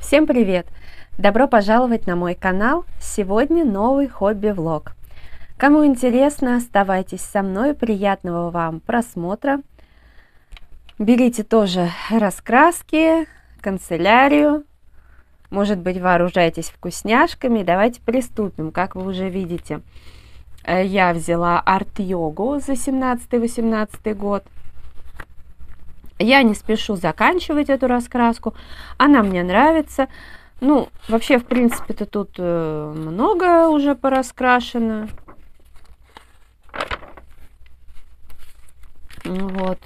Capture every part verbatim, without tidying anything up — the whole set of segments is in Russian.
Всем привет! Добро пожаловать на мой канал! Сегодня новый хобби-влог. Кому интересно, оставайтесь со мной, приятного вам просмотра. Берите тоже раскраски, канцелярию, может быть, вооружайтесь вкусняшками. Давайте приступим. Как вы уже видите, я взяла арт-йогу за семнадцатый-восемнадцатый год. Я не спешу заканчивать эту раскраску, она мне нравится. Ну, вообще, в принципе-то тут много уже пораскрашено. Вот.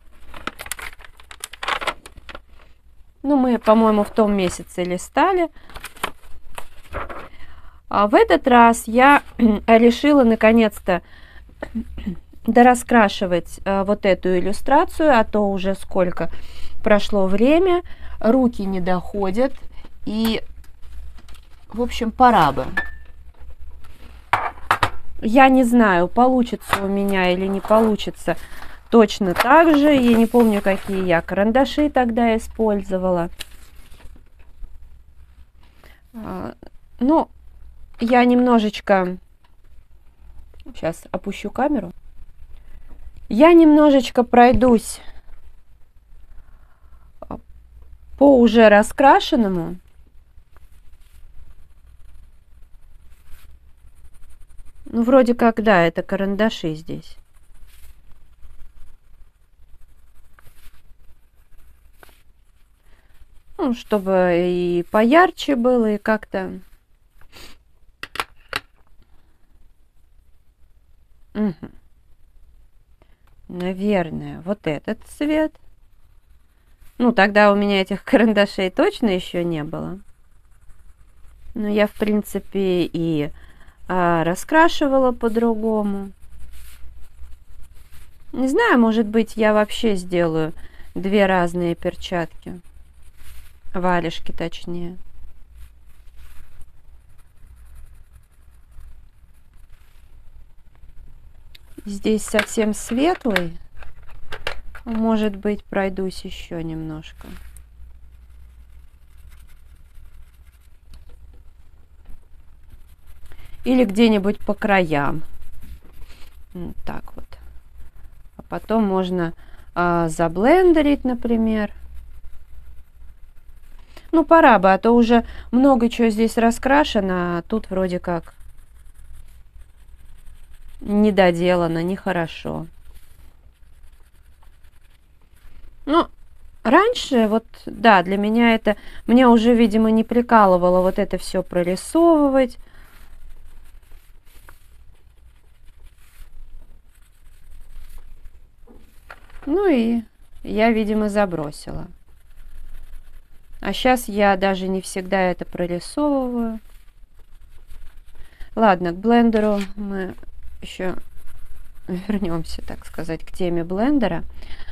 Ну, мы, по-моему, в том месяце листали. А в этот раз я решила наконец-то дораскрашивать э, вот эту иллюстрацию, а то уже сколько прошло время, руки не доходят, и, в общем, пора бы. Я не знаю, получится у меня или не получится точно так же. Я не помню, какие я карандаши тогда использовала. Ну, я немножечко... Сейчас опущу камеру. Я немножечко пройдусь по уже раскрашенному. Ну, вроде как, да, это карандаши здесь. Ну, чтобы и поярче было, и как-то... Угу. Наверное, вот этот цвет. Ну, тогда у меня этих карандашей точно еще не было. Но я, в принципе, и а, раскрашивала по-другому. Не знаю, может быть, я вообще сделаю две разные перчатки. Варежки, точнее. Здесь совсем светлый. Может быть, пройдусь еще немножко. Или где-нибудь по краям. Вот так вот. А потом можно а, заблендерить, например. Ну, пора бы, а то уже много чего здесь раскрашено, а тут вроде как не доделано, нехорошо. Ну, раньше, вот, да, для меня это, мне уже, видимо, не прикалывало вот это все прорисовывать. Ну и я, видимо, забросила. А сейчас я даже не всегда это прорисовываю. Ладно, к блендеру мы еще вернемся, так сказать, к теме блендера.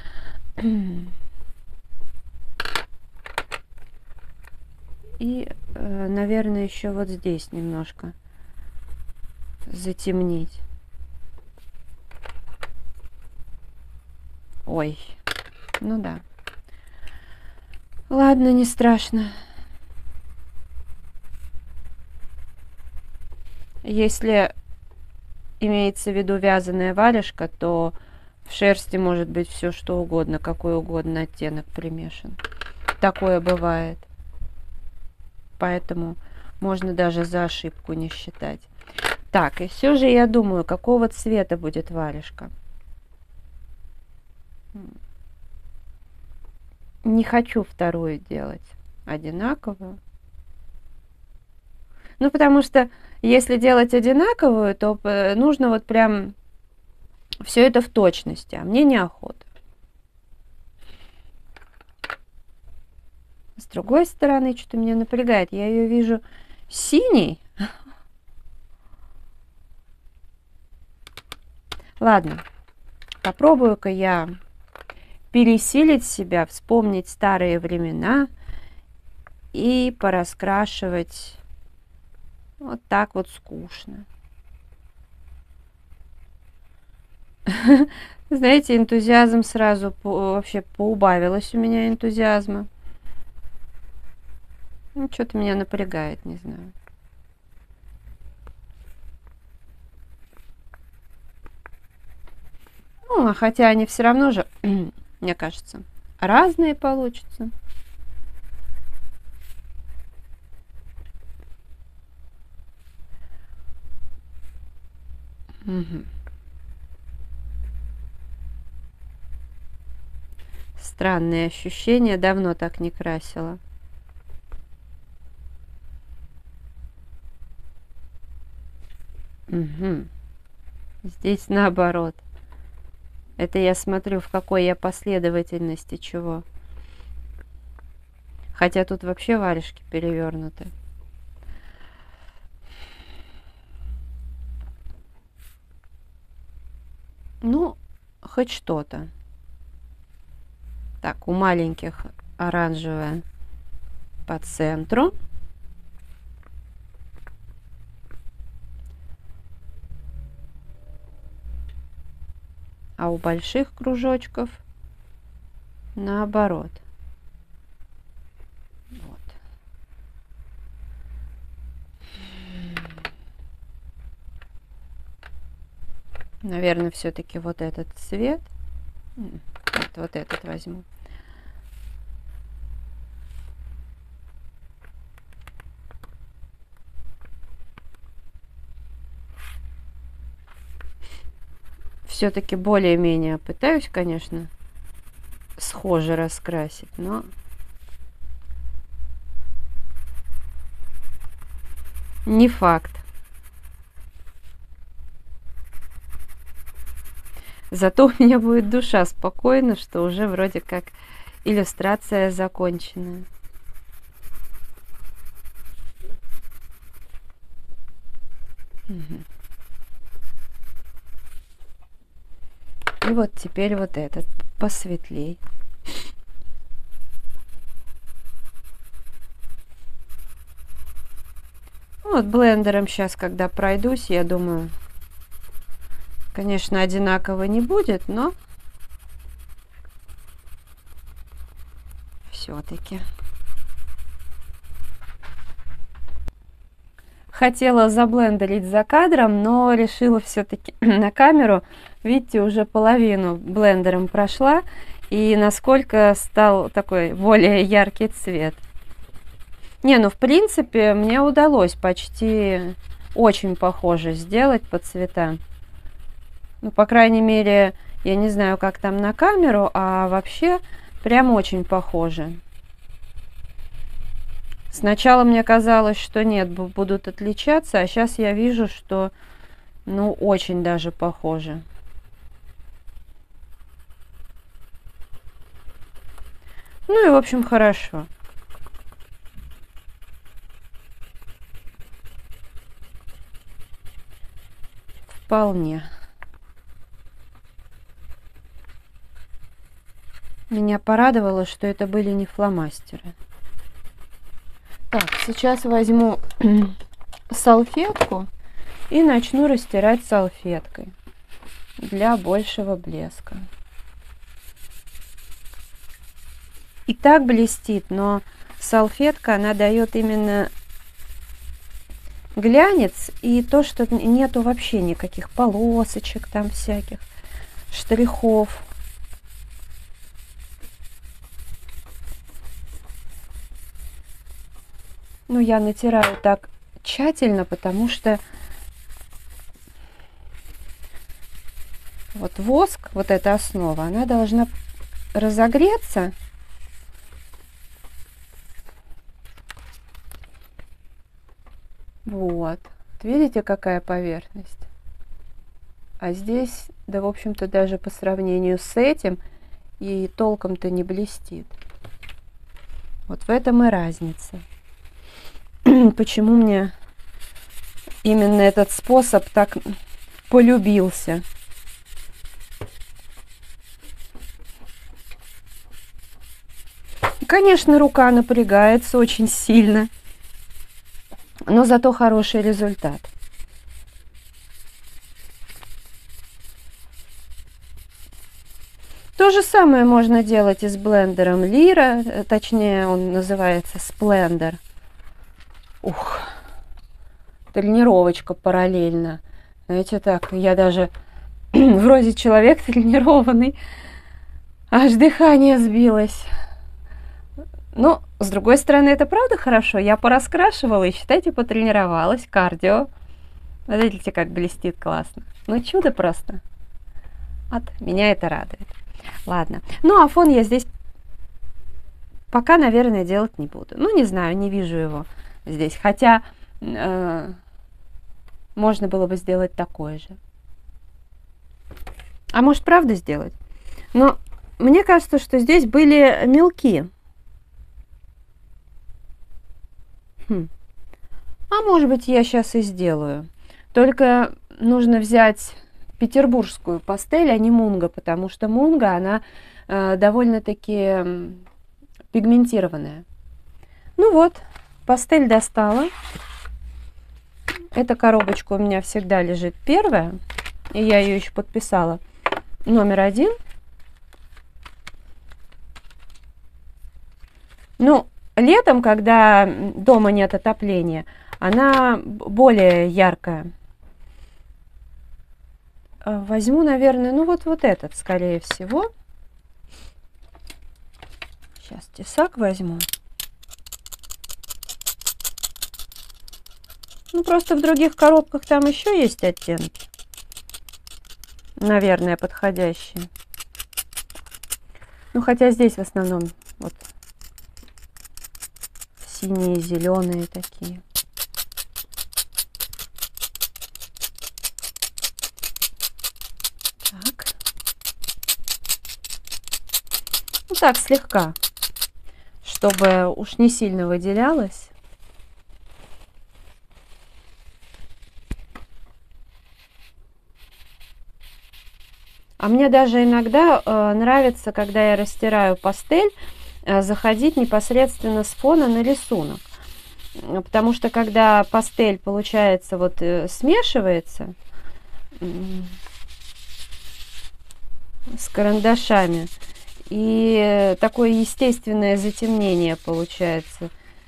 И, наверное, еще вот здесь немножко затемнить. Ой, ну да. Ладно, не страшно. Если имеется в виду вязаная варежка, то в шерсти может быть все что угодно, какой угодно оттенок примешан. Такое бывает. Поэтому можно даже за ошибку не считать. Так, и все же я думаю, какого цвета будет варежка. Не хочу вторую делать одинаковую. Ну, потому что если делать одинаковую, то нужно вот прям все это в точности, а мне неохота. С другой стороны, что-то меня напрягает. Я ее вижу синей. Ладно, попробую-ка я пересилить себя, вспомнить старые времена и пораскрашивать вот так вот скучно. Знаете, энтузиазм сразу по, вообще поубавилось у меня энтузиазма. Ну, что-то меня напрягает, не знаю. Ну, а хотя они все равно же, мне кажется, разные получатся. Угу. Странные ощущения, давно так не красила. Угу. Здесь наоборот. Это я смотрю, в какой я последовательности чего. Хотя тут вообще варежки перевернуты. Ну, хоть что-то. Так, у маленьких оранжевая по центру. А у больших кружочков наоборот. Вот. Наверное, все-таки вот этот цвет. Вот, вот этот возьму. Все-таки более-менее пытаюсь, конечно, схоже раскрасить, но не факт. Зато у меня будет душа спокойна, что уже вроде как иллюстрация законченная. Угу. И вот теперь вот этот посветлей. Вот блендером сейчас, когда пройдусь, я думаю, конечно, одинаково не будет, но все-таки. Хотела заблендерить за кадром, но решила все-таки на камеру. Видите, уже половину блендером прошла, и насколько стал такой более яркий цвет. Не, ну в принципе мне удалось почти очень похоже сделать по цветам. Ну, по крайней мере, я не знаю, как там на камеру, а вообще прям очень похоже. Сначала мне казалось, что нет, будут отличаться, а сейчас я вижу, что, ну, очень даже похоже. Ну и, в общем, хорошо. Вполне. Меня порадовало, что это были не фломастеры. Так, сейчас возьму салфетку и начну растирать салфеткой для большего блеска. И так блестит, но салфетка, она дает именно глянец и то, что нету вообще никаких полосочек там всяких, штрихов. Ну, я натираю так тщательно, потому что вот воск, вот эта основа, она должна разогреться. Вот. Видите, какая поверхность? А здесь, да, в общем-то, даже по сравнению с этим и толком-то не блестит. Вот в этом и разница. Почему мне именно этот способ так полюбился. Конечно, рука напрягается очень сильно, но зато хороший результат. То же самое можно делать и с блендером Lyra, точнее он называется Splendor. Ух, тренировочка параллельно. Знаете, так, я даже вроде человек тренированный, аж дыхание сбилось. Но, с другой стороны, это правда хорошо. Я пораскрашивала и, считайте, потренировалась, кардио. Вот видите, как блестит классно. Ну, чудо просто. Вот, меня это радует. Ладно. Ну, а фон я здесь пока, наверное, делать не буду. Ну, не знаю, не вижу его здесь. Хотя э, можно было бы сделать такое же. А может, правда сделать? Но мне кажется, что здесь были мелки. Хм. А может быть, я сейчас и сделаю. Только нужно взять петербургскую пастель, а не мунго, потому что мунго, она э, довольно-таки пигментированная. Ну вот, пастель достала. Эта коробочка у меня всегда лежит первая, и я ее еще подписала. Номер один. Ну, летом, когда дома нет отопления, она более яркая. Возьму, наверное, ну вот, вот этот, скорее всего. Сейчас тесак возьму. Ну, просто в других коробках там еще есть оттенки. Наверное, подходящие. Ну, хотя здесь в основном вот синие, зеленые такие. Так. Ну, так, слегка, чтобы уж не сильно выделялось. А мне даже иногда э, нравится, когда я растираю пастель, э, заходить непосредственно с фона на рисунок. Потому что когда пастель, получается, вот э, смешивается э, с карандашами, и такое естественное затемнение получается.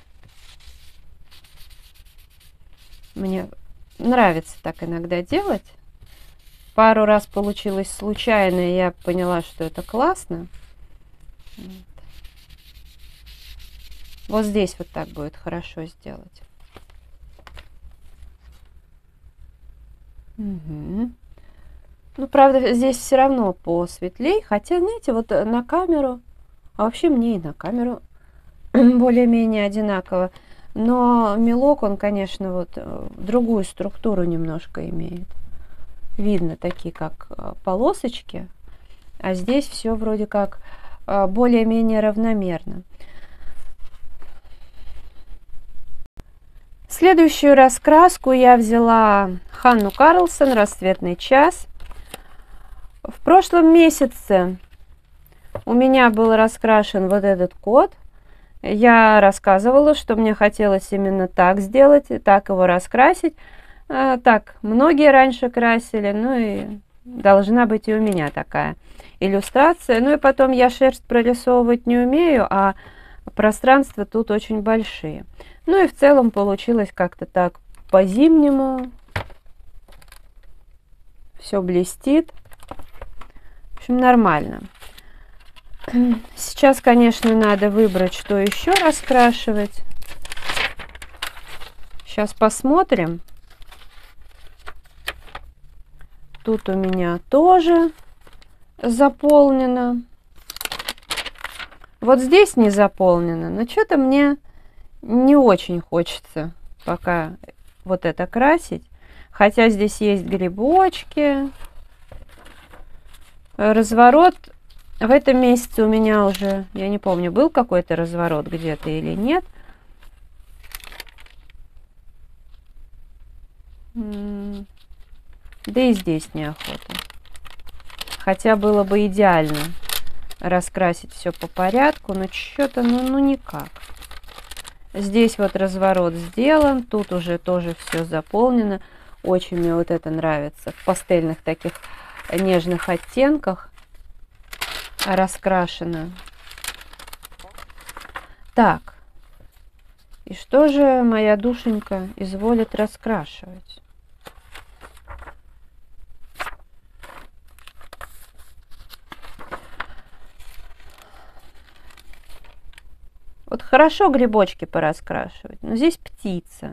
Мне нравится так иногда делать. Пару раз получилось случайно, и я поняла, что это классно. Вот. Вот здесь вот так будет хорошо сделать. Угу. Ну, правда, здесь все равно посветлей. Хотя, знаете, вот на камеру, а вообще мне и на камеру более-менее одинаково. Но мелок, он, конечно, вот другую структуру немножко имеет. Видно такие, как полосочки, а здесь все вроде как более-менее равномерно. Следующую раскраску я взяла Ханну Карлсон «Рассветный час». В прошлом месяце у меня был раскрашен вот этот кот. Я рассказывала, что мне хотелось именно так сделать, и так его раскрасить. Так, многие раньше красили, ну и должна быть и у меня такая иллюстрация. Ну и потом я шерсть прорисовывать не умею, а пространства тут очень большие. Ну и в целом получилось как-то так по-зимнему. Все блестит. В общем, нормально. Сейчас, конечно, надо выбрать, что еще раскрашивать. Сейчас посмотрим. Тут у меня тоже заполнено. Вот здесь не заполнено, но что-то мне не очень хочется пока вот это красить. Хотя здесь есть грибочки. Разворот в этом месяце у меня уже, я не помню, был какой-то разворот где-то или нет. Да и здесь неохота. Хотя было бы идеально раскрасить все по порядку, но что-то, ну, ну никак. Здесь вот разворот сделан, тут уже тоже все заполнено. Очень мне вот это нравится. В пастельных таких нежных оттенках раскрашено. Так, и что же моя душенька изволит раскрашивать? Вот хорошо грибочки пораскрашивать, но здесь птица.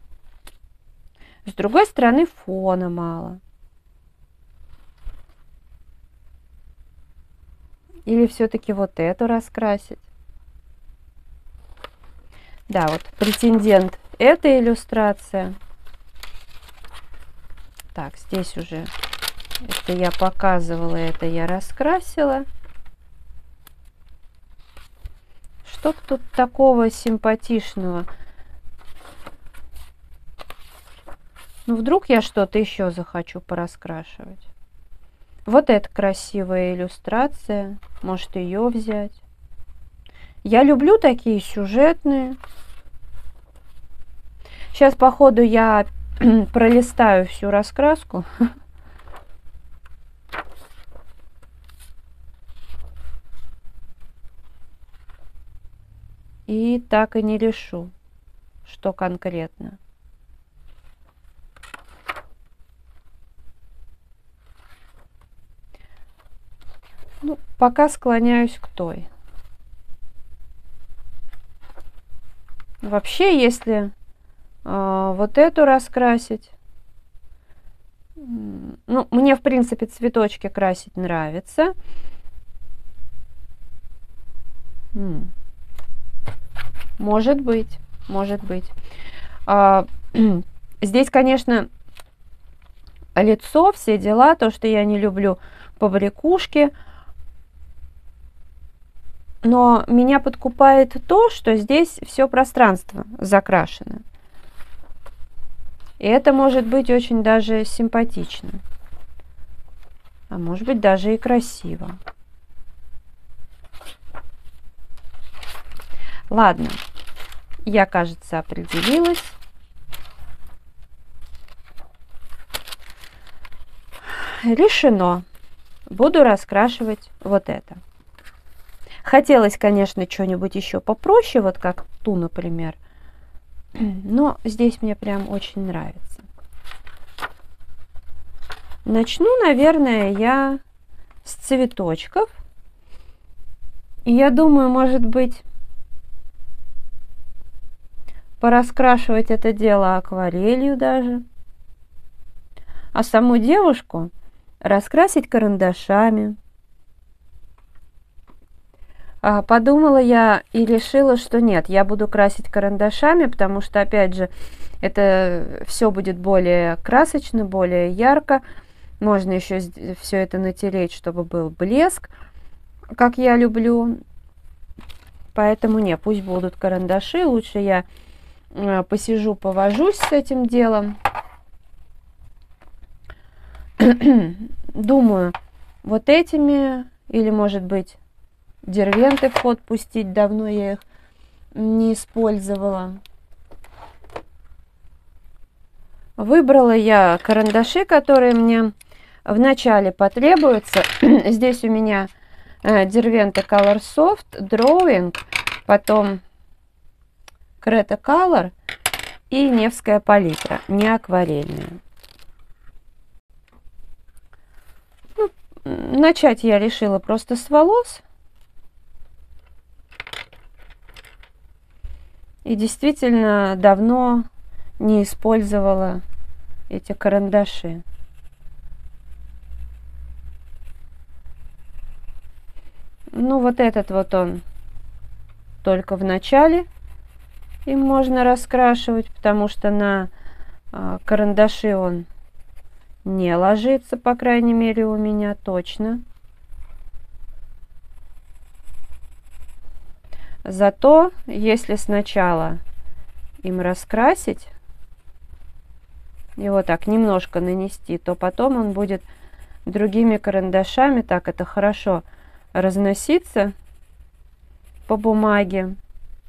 С другой стороны, фона мало. Или все-таки вот эту раскрасить? Да, вот претендент. Это иллюстрация. Так, здесь уже это я показывала, это я раскрасила. Что тут такого симпатичного? Ну, вдруг я что-то еще захочу пораскрашивать. Вот это красивая иллюстрация. Может, ее взять. Я люблю такие сюжетные. Сейчас, по ходу, я пролистаю всю раскраску. И так и не решу, что конкретно. Ну, пока склоняюсь к той. Вообще, если э, вот эту раскрасить, ну, мне, в принципе, цветочки красить нравится. М. Может быть, может быть. А, здесь, конечно, лицо, все дела, то, что я не люблю побрякушки. Но меня подкупает то, что здесь все пространство закрашено. И это может быть очень даже симпатично. А может быть даже и красиво. Ладно, я, кажется, определилась. Решено. Буду раскрашивать вот это. Хотелось, конечно, что-нибудь еще попроще, вот как ту, например. Но здесь мне прям очень нравится. Начну, наверное, я с цветочков. И я думаю, может быть, пораскрашивать это дело акварелью даже. А саму девушку раскрасить карандашами. Подумала я и решила, что нет, я буду красить карандашами, потому что, опять же, это все будет более красочно, более ярко. Можно еще все это натереть, чтобы был блеск, как я люблю. Поэтому нет, пусть будут карандаши. Лучше я посижу, повожусь с этим делом. Думаю, вот этими или, может быть, дервенты в ход пустить. Давно я их не использовала. Выбрала я карандаши, которые мне вначале потребуются. Здесь у меня дервенты Color Soft, Drawing, потом Creta Color и Невская палитра, не акварельная. Ну, начать я решила просто с волос. И действительно давно не использовала эти карандаши. Ну, вот этот вот он только в начале. Им можно раскрашивать, потому что на а, карандаши он не ложится, по крайней мере, у меня точно. Зато, если сначала им раскрасить и вот так немножко нанести, то потом он будет другими карандашами, так это хорошо разноситься по бумаге.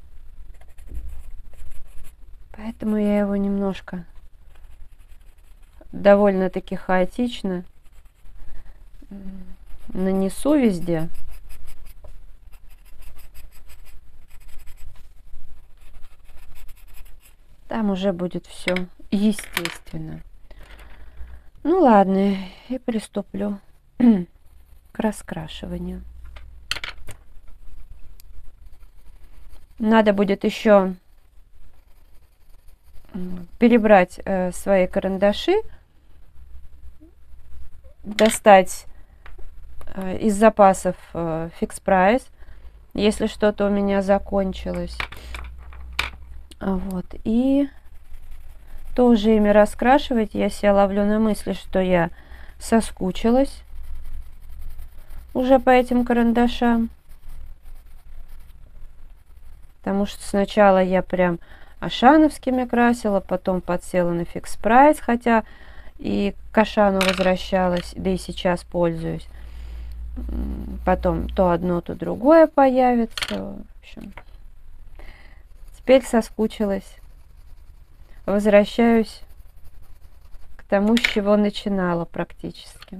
Поэтому я его немножко довольно-таки хаотично нанесу везде. Там уже будет все естественно. Ну ладно, и приступлю к раскрашиванию. Надо будет еще перебрать э, свои карандаши, достать э, из запасов э, Fix Price, если что-то у меня закончилось. Вот, и тоже ими раскрашивать. Я себя ловлю на мысли, что я соскучилась уже по этим карандашам. Потому что сначала я прям ашановскими красила, потом подсела на Fix Price, хотя и к Ашану возвращалась, да и сейчас пользуюсь. Потом то одно, то другое появится. В общем, теперь соскучилась. Возвращаюсь к тому, с чего начинала практически.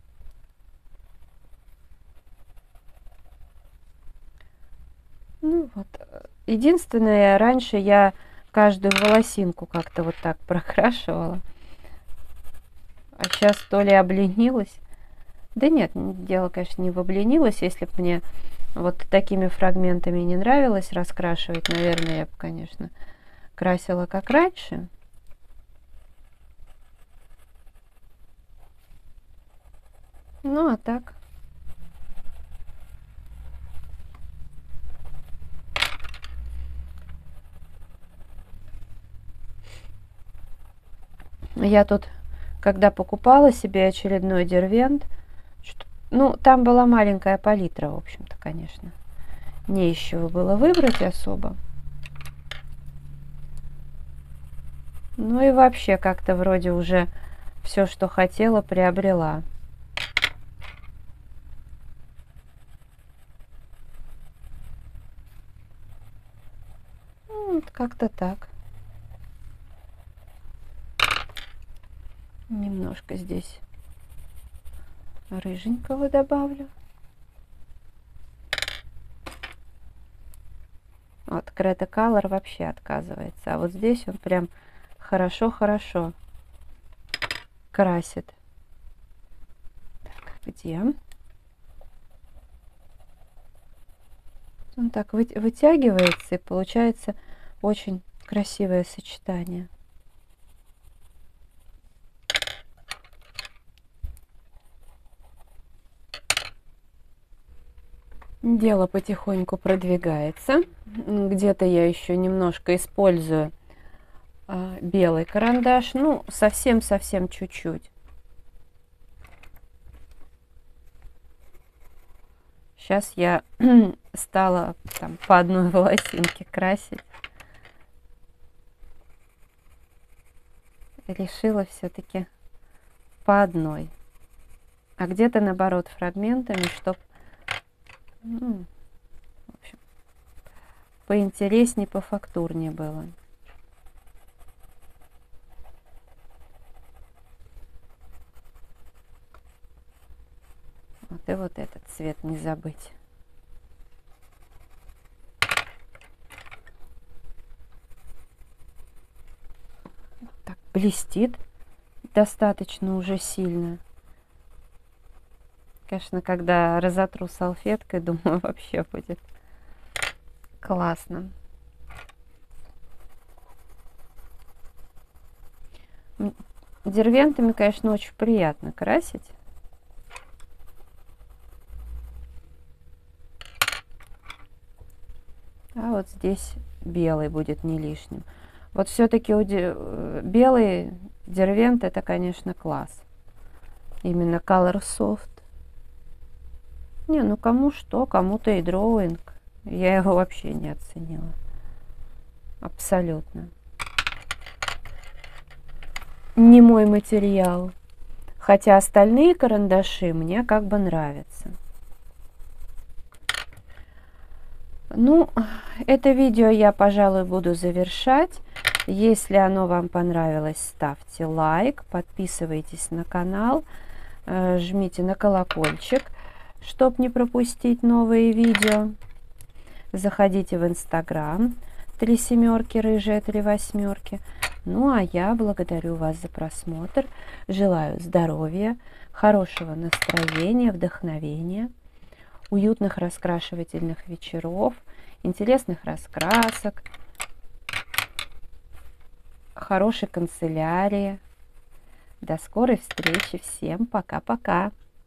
Ну вот. Единственное, раньше я каждую волосинку как-то вот так прокрашивала. А сейчас то ли обленилась. Да нет, дело, конечно, не в обленилась. Если бы мне вот такими фрагментами не нравилось раскрашивать, наверное, я бы, конечно, красила как раньше. Ну, а так. Я тут, когда покупала себе очередной дервент, что, ну, там была маленькая палитра, в общем-то, конечно. Не из чего было выбрать особо. Ну и вообще как-то вроде уже все, что хотела, приобрела. Ну, вот как-то так. Немножко здесь рыженького добавлю. Вот Creta Color вообще отказывается. А вот здесь он прям хорошо-хорошо красит. Так, где? Он так вытягивается, и получается очень красивое сочетание. Дело потихоньку продвигается. Где-то я еще немножко использую а, белый карандаш. Ну, совсем-совсем чуть-чуть. Сейчас я стала там по одной волосинке красить. Решила все-таки по одной. А где-то наоборот фрагментами, чтобы ну, в общем, поинтереснее, пофактурнее было. Вот и вот этот цвет не забыть. Так, блестит достаточно уже сильно. Конечно, когда разотру салфеткой, думаю, вообще будет классно. Дервентами, конечно, очень приятно красить. А вот здесь белый будет не лишним. Вот все-таки белый дервент это, конечно, класс. Именно Color Soft. Не, ну кому что, кому-то и дроуинг. Я его вообще не оценила. Абсолютно. Не мой материал. Хотя остальные карандаши мне как бы нравятся. Ну, это видео я, пожалуй, буду завершать. Если оно вам понравилось, ставьте лайк, подписывайтесь на канал, жмите на колокольчик, чтобы не пропустить новые видео. Заходите в Инстаграм, три семерки, рыжая три восьмерки. Ну а я благодарю вас за просмотр. Желаю здоровья, хорошего настроения, вдохновения, уютных раскрашивательных вечеров, интересных раскрасок, хорошей канцелярии. До скорой встречи. Всем пока-пока.